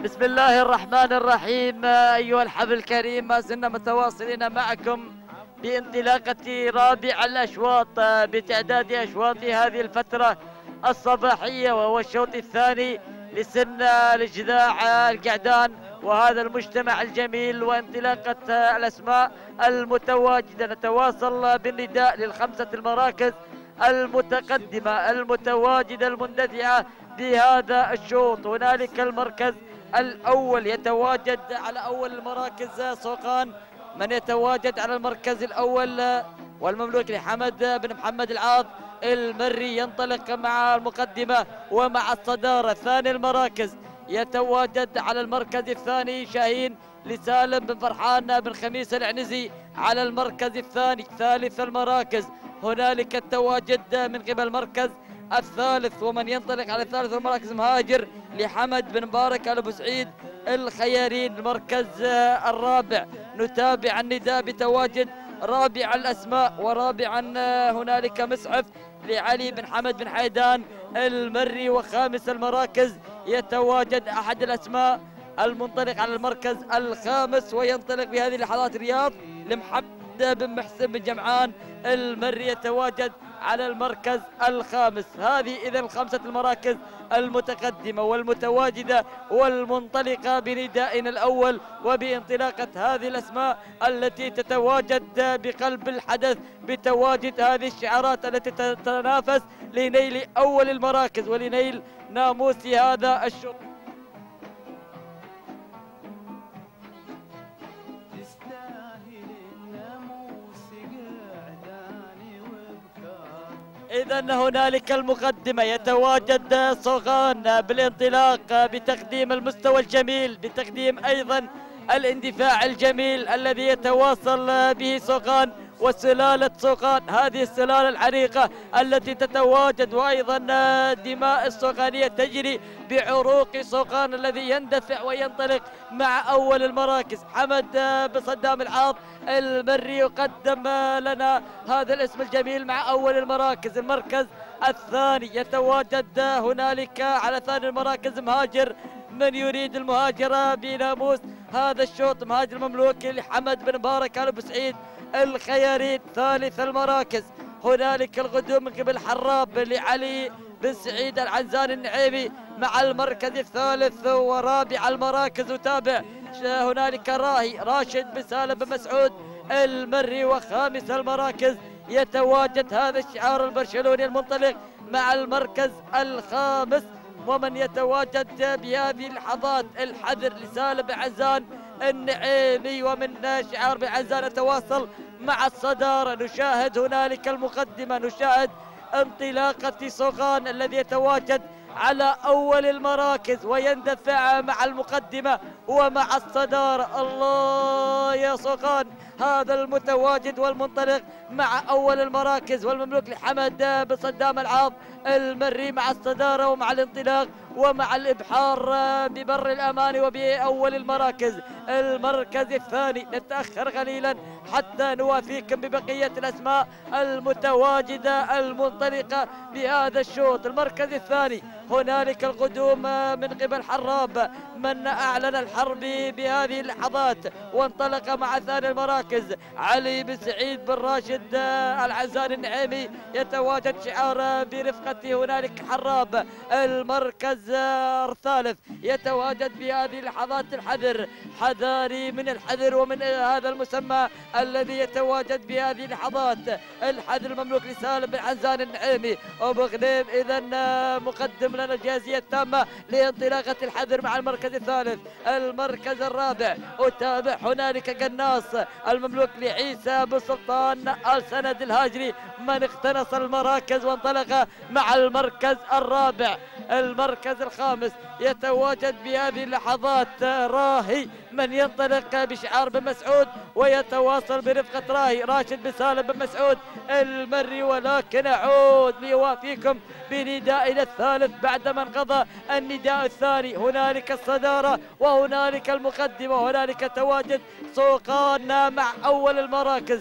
بسم الله الرحمن الرحيم. أيها الحفل الكريم، ما زلنا متواصلين معكم بانطلاقة رابع الأشواط بتعداد أشواط هذه الفترة الصباحية، وهو الشوط الثاني لسن الجذاع القعدان وهذا المجتمع الجميل وانطلاقة الأسماء المتواجدة. نتواصل بالنداء للخمسة المراكز المتقدمة المتواجدة المندفعة بهذا الشوط. هنالك المركز الأول يتواجد على أول المراكز صوقان، من يتواجد على المركز الأول والمملوك لحمد بن محمد العاض المري ينطلق مع المقدمة ومع الصدارة. ثاني المراكز يتواجد على المركز الثاني شاهين لسالم بن فرحان بن خميس العنزي على المركز الثاني. ثالث المراكز هنالك التواجد من قبل المركز الثالث، ومن ينطلق على ثالث المراكز مهاجر لحمد بن مبارك ال ابو سعيد الخيارين. المركز الرابع نتابع النداء بتواجد رابع الاسماء ورابعا هنالك مسعف لعلي بن حمد بن حيدان المري. وخامس المراكز يتواجد احد الاسماء المنطلق على المركز الخامس وينطلق بهذه اللحظات رياض لمحمد بن محسن بن جمعان المري يتواجد على المركز الخامس. هذه إذا الخمسة المراكز المتقدمة والمتواجدة والمنطلقة بندائنا الأول وبانطلاقة هذه الأسماء التي تتواجد بقلب الحدث بتواجد هذه الشعارات التي تتنافس لنيل أول المراكز ولنيل ناموس هذا الشوط. إذا هنالك المقدمة يتواجد صوغان بالانطلاق بتقديم المستوى الجميل، بتقديم أيضا الاندفاع الجميل الذي يتواصل به صوغان وسلالة صوغان، هذه السلالة العريقة التي تتواجد، وأيضا دماء الصوغانية تجري بعروق صوغان الذي يندفع وينطلق مع أول المراكز. حمد بن صدام العاض المري يقدم لنا هذا الاسم الجميل مع أول المراكز. المركز الثاني يتواجد هنالك على ثاني المراكز مهاجر، من يريد المهاجرة بناموس هذا الشوط مهاجر مملوك لحمد بن مبارك ال ابو سعيد الخيارين. ثالث المراكز هنالك الغدوم من قبل حراب لعلي بن سعيد العنزان النعيمي مع المركز الثالث. ورابع المراكز نتابع هنالك راهي راشد بن سالم بن مسعود المري. وخامس المراكز يتواجد هذا الشعار البرشلوني المنطلق مع المركز الخامس، ومن يتواجد بهذه اللحظات الحذر لسالم بن عنزان النعيمي. ومن شعار بن عنزان نتواصل مع الصدارة. نشاهد هنالك المقدمة، نشاهد انطلاقة صوغان الذي يتواجد على أول المراكز ويندفع مع المقدمة ومع الصدارة. الله يا صوغان، هذا المتواجد والمنطلق مع أول المراكز والمملوك لحمد بن صدام العاض المري مع الصدارة ومع الانطلاق ومع الإبحار ببر الأمان وبأول المراكز. المركز الثاني نتأخر قليلا حتى نوافيكم ببقية الأسماء المتواجدة المنطلقة بهذا الشوط. المركز الثاني هنالك القدوم من قبل حراب، من أعلن الحرب بهذه اللحظات وانطلق مع ثاني المراكز علي بن سعيد بن راشد العنزان النعيمي يتواجد شعار برفقته هنالك حراب. المركز الثالث يتواجد بهذه اللحظات الحذر، حذاري من الحذر ومن هذا المسمى الذي يتواجد بهذه اللحظات الحذر المملوك لسالم بن عنزان النعيمي ابو غنيم. اذا مقدم لنا الجائزيه التامه لانطلاقه الحذر مع المركز الثالث. المركز الرابع اتابع هنالك قناص المملوك لعيسى بن سلطان السند الهاجري، من اقتنص المراكز وانطلق مع المركز الرابع. المركز الخامس يتواجد بهذه اللحظات راهي، من ينطلق بشعار بن مسعود ويتواصل برفقة راهي راشد بن سالم بن مسعود المري. ولكن أعود ليوافيكم بندائنا الثالث بعدما انقضى النداء الثاني. هنالك الصدارة وهنالك المقدمة وهنالك تواجد صوغان مع أول المراكز.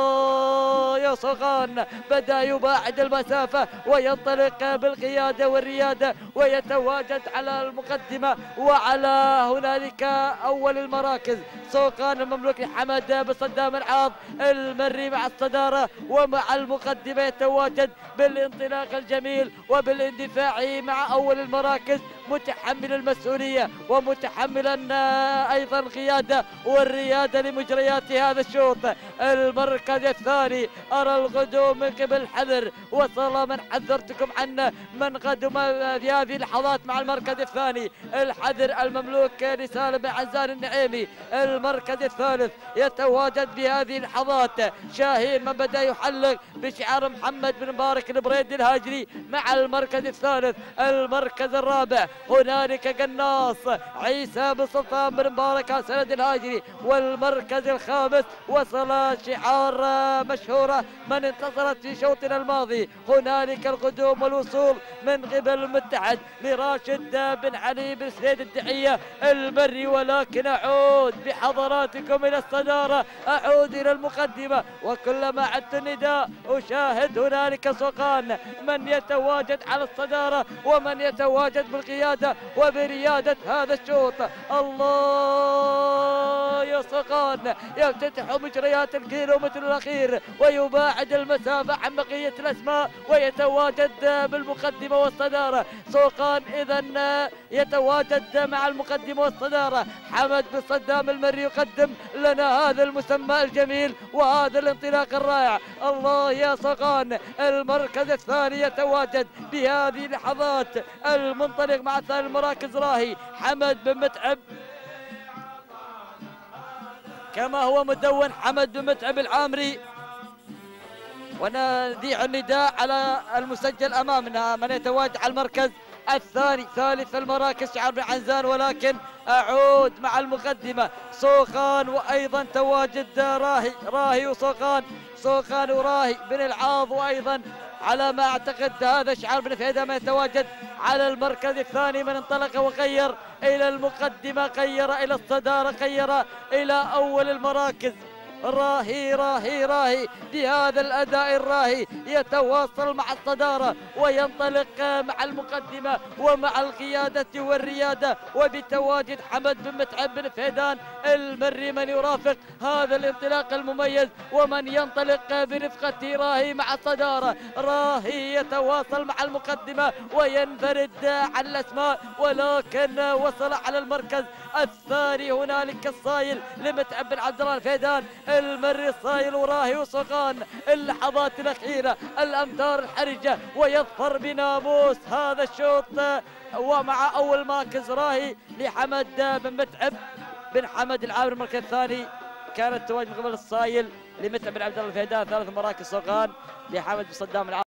الله يا صوغان بدأ يباعد المسافة وينطلق بالقيادة والرياضة والريادة، ويتواجد على المقدمة وعلى هنالك أول المراكز صوقان المملوك لحمد بن صدام العاض المري مع الصدارة ومع المقدمة يتواجد بالانطلاق الجميل وبالاندفاع مع أول المراكز متحمل المسؤولية ومتحملا أيضا قيادة والريادة لمجريات هذا الشوط. المركز الثاني أرى القدوم من قبل حذر، وصل من حذرتكم عنه من قدم في هذه اللحظات مع المركز الثاني الحذر المملوك لسالم بن عنزان النعيمي. المركز الثالث يتواجد بهذه اللحظات شاهين من بدأ يحلق بشعار محمد بن مبارك البريدي الهاجري مع المركز الثالث. المركز الرابع هنالك قناص عيسى بن سلطان بن مبارك سند الهاجري. والمركز الخامس وصل شعار مشهورة من انتصرت في شوطنا الماضي، هنالك القدوم والوصول من قبل المتحد لراشد بن علي بن سيد الدحية المري. ولكن أعود بحضراتكم إلى الصدارة، أعود إلى المقدمة، وكلما عدت النداء أشاهد هنالك صوقان من يتواجد على الصدارة ومن يتواجد بالقيادة وبريادة هذا الشوط. الله يا صوقان يفتتح مجريات الكيلومتر الأخير ويباعد المسافة عن بقية الأسماء ويتواجد بالمقدمة والصدارة. صوقان إذن يتواجد مع المقدمة والصدارة. حمد بن صدام المري يقدم لنا هذا المسمى الجميل وهذا الانطلاق الرائع. الله يا صوقان. المركز الثاني يتواجد بهذه اللحظات المنطلق مع ثاني المراكز راهي حمد بن متعب كما هو مدون حمد بن متعب العامري. ونذيع النداء على المسجل أمامنا من يتواجد على المركز الثاني ثالث المراكز شعار بن عنزان. ولكن أعود مع المقدمة صوقان وأيضا تواجد راهي وصوقان، صوقان وراهي بن العاض، وأيضا على ما أعتقد هذا شعار بن فهيدة ما يتواجد على المركز الثاني من انطلق وغير إلى المقدمة، غير إلى الصدارة، غير إلى أول المراكز. راهي بهذا الأداء الراهي يتواصل مع الصدارة وينطلق مع المقدمة ومع القيادة والريادة، وبتواجد حمد بن متعب بن فهيدان المري من يرافق هذا الانطلاق المميز ومن ينطلق برفقة راهي مع الصدارة. راهي يتواصل مع المقدمة وينفرد عن الأسماء، ولكن وصل على المركز الثاني هنالك الصايل لمتعب بن عبد الله الفهيدان المري. الصايل وراهي وصوقان اللحظات الأخيرة الأمتار الحرجة ويظفر بناموس هذا الشوط ومع أول مركز راهي لحمد بن متعب بن حمد العامري. المركز الثاني كانت تواجد من قبل الصايل لمتعب بن عبد الله الفهيدان. ثالث مراكز صوقان لحمد بن صدام العاصي.